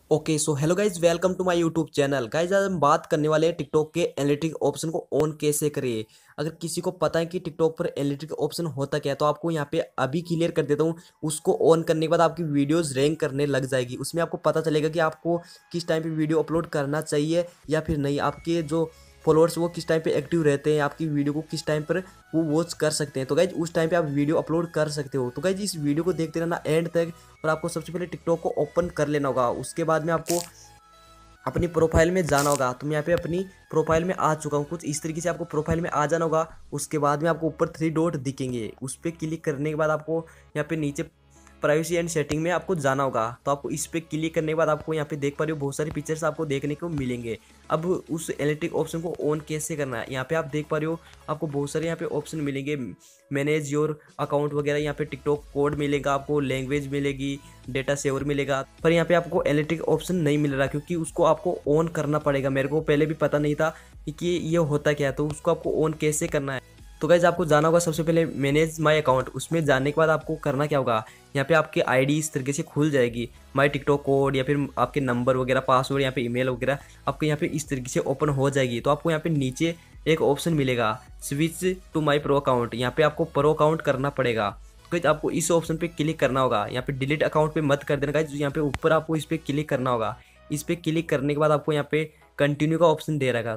Okay so hello guys, welcome to my YouTube channel. Guys आज हम बात करने वाले हैं टिकटॉक के एनालिटिक ऑप्शन को ऑन कैसे करिए। अगर किसी को पता है कि टिकटॉक पर एनालिटिक ऑप्शन होता क्या है तो आपको यहाँ पे अभी क्लियर कर देता हूँ। उसको ऑन करने के बाद आपकी वीडियोस रैंक करने लग जाएगी। उसमें आपको पता चलेगा कि आपको किस टाइम पे वीडियो अपलोड करना चाहिए या फिर नहीं। आपके जो फॉलोअर्स वो किस टाइम पे एक्टिव रहते हैं, आपकी वीडियो को किस टाइम पर वो वॉच कर सकते हैं, तो गाइज उस टाइम पे आप वीडियो अपलोड कर सकते हो। तो गाइज इस वीडियो को देखते रहना एंड तक। और आपको सबसे पहले टिकटॉक को ओपन कर लेना होगा। उसके बाद में आपको अपनी प्रोफाइल में जाना होगा। तो मैं यहाँ पे अपनी प्रोफाइल में आ चुका हूँ। कुछ इस तरीके से आपको प्रोफाइल में आ जाना होगा। उसके बाद में आपको ऊपर 3 डॉट दिखेंगे, उस पर क्लिक करने के बाद आपको यहाँ पे नीचे प्राइवेसी एंड सेटिंग में आपको जाना होगा। तो आपको इस पर क्लिक करने के बाद आपको यहाँ पे देख पा रहे हो बहुत सारी पिक्चर्स आपको देखने को मिलेंगे। अब उस एनालिटिक ऑप्शन को ऑन कैसे करना है, यहाँ पे आप देख पा रहे हो आपको बहुत सारे यहाँ पे ऑप्शन मिलेंगे। मैनेज योर अकाउंट वगैरह, यहाँ पे टिकटॉक कोड मिलेगा, आपको लैंग्वेज मिलेगी, डेटा सेवर मिलेगा। पर यहाँ पे आपको एनालिटिक ऑप्शन नहीं मिल रहा क्योंकि उसको आपको ऑन करना पड़ेगा। मेरे को पहले भी पता नहीं था कि ये होता क्या है, तो उसको आपको ऑन कैसे करना है। तो गाइज आपको जाना होगा सबसे पहले मैनेज माय अकाउंट। उसमें जाने के बाद आपको करना क्या होगा, यहाँ पे आपकी आईडी इस तरीके से खुल जाएगी। माय टिकटॉक कोड या फिर आपके नंबर वगैरह, पासवर्ड, यहाँ पे ईमेल वगैरह आपको यहाँ पे इस तरीके से ओपन हो जाएगी। तो आपको यहाँ पे नीचे एक ऑप्शन मिलेगा switch to my pro account. यहाँ पे आपको प्रो अकाउंट करना पड़ेगा। तो गाइज आपको इस ऑप्शन पे क्लिक करना होगा। यहाँ पे डिलीट अकाउंट पे मत कर देना गाइज, यहाँ पे ऊपर आपको इस पर क्लिक करना होगा। इस पर क्लिक करने के बाद आपको यहाँ पे कंटिन्यू का ऑप्शन दे रहेगा,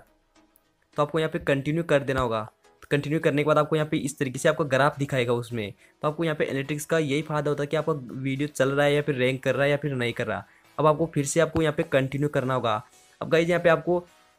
तो आपको यहाँ पे कंटिन्यू कर देना होगा। कंटिन्यू करने के बाद आपको यहाँ पे इस तरीके से आपका ग्राफ दिखाएगा उसमें। तो आपको यहाँ पे एनालिटिक्स का यही फायदा होता है कि आपका वीडियो चल रहा है या फिर रैंक कर रहा है या फिर नहीं कर रहा। अब आपको फिर से आपको यहाँ पे कंटिन्यू करना होगा। अब गाइज यहाँ पे आपको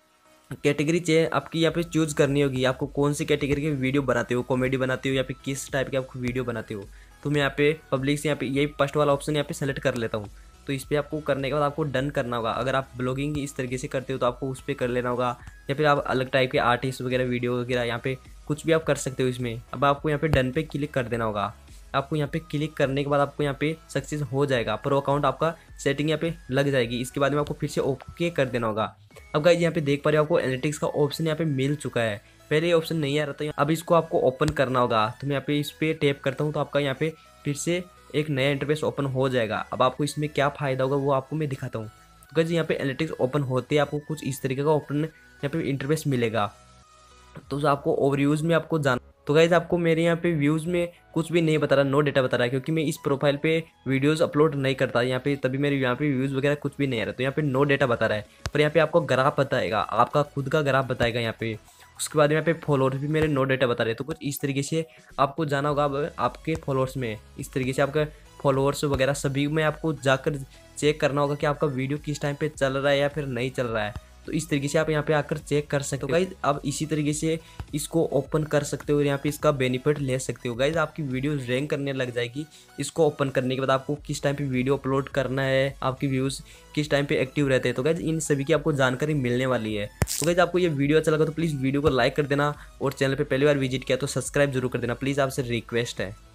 कैटेगरी आपकी यहाँ पे चूज करनी होगी। आपको कौन सी कैटेगरी की वीडियो बनाते हो, कॉमेडी बनाते हो या फिर किस टाइप की आपको वीडियो बनाते हो। तो मैं यहाँ पे पब्लिक से यहाँ पे यही फर्स्ट वाला ऑप्शन यहाँ पे सेलेक्ट कर लेता हूँ। तो इस पर आपको करने के बाद आपको डन करना होगा। अगर आप ब्लॉगिंग इस तरीके से करते हो तो आपको उस पर कर लेना होगा, या फिर आप अलग टाइप के आर्टिस्ट वगैरह वीडियो वगैरह यहाँ पे कुछ भी आप कर सकते हो इसमें। अब आपको यहाँ पे डन पे क्लिक कर देना होगा। आपको यहाँ पे क्लिक करने के बाद आपको यहाँ पे सक्सेस हो जाएगा, प्रो अकाउंट आपका सेटिंग यहाँ पे लग जाएगी। इसके बाद में आपको फिर से ओके कर देना होगा। अब गाइस यहाँ पे देख पा रहे हो आपको एनालिटिक्स का ऑप्शन यहाँ पे मिल चुका है। पहले ये ऑप्शन नहीं आ रहा था, अब इसको आपको ओपन करना होगा। तो मैं यहाँ पे इस पर टैप करता हूँ तो आपका यहाँ पे फिर से एक नया इंटरफेस ओपन हो जाएगा। अब आपको इसमें क्या फ़ायदा होगा वो आपको मैं दिखाता हूँ। तो गाइस यहाँ पे एनालिटिक्स ओपन होते ही आपको कुछ इस तरीके का ओपन यहाँ पे इंटरफेस मिलेगा। तो आपको ओवरव्यूज़ में आपको जाना। तो गाइज आपको मेरे यहाँ पे व्यूज़ में कुछ भी नहीं बता रहा, नो डेटा बता रहा है, क्योंकि मैं इस प्रोफाइल पे वीडियोस अपलोड नहीं करता यहाँ पे, तभी मेरे यहाँ पे व्यूज़ वगैरह कुछ भी नहीं आ रहा। तो यहाँ पे नो डेटा बता रहा है, पर यहाँ पे आपको ग्राफ बताएगा, आपका खुद का ग्राफ बताएगा यहाँ पे। उसके बाद यहाँ पे फॉलोअर्स भी मेरे नो डेटा बता रहे हैं। तो कुछ इस तरीके से आपको जाना होगा। अब आपके फॉलोअर्स में इस तरीके से आपके फॉलोअर्स वगैरह सभी में आपको जाकर चेक करना होगा कि आपका वीडियो किस टाइम पे चल रहा है या फिर नहीं चल रहा है। तो इस तरीके से आप यहाँ पे आकर चेक कर सकते हो गाइज। आप इसी तरीके से इसको ओपन कर सकते हो और यहाँ पे इसका बेनिफिट ले सकते हो गाइज। आपकी वीडियो रैंक करने लग जाएगी। इसको ओपन करने के बाद आपको किस टाइम पे वीडियो अपलोड करना है, आपकी व्यूज़ किस टाइम पे एक्टिव रहते हैं, तो गाइज इन सभी की आपको जानकारी मिलने वाली है। तो गाइज आपको ये वीडियो अच्छा लगा तो प्लीज़ वीडियो को लाइक कर देना, और चैनल पर पहली बार विजिट किया तो सब्सक्राइब जरूर कर देना, प्लीज़ आपसे रिक्वेस्ट है।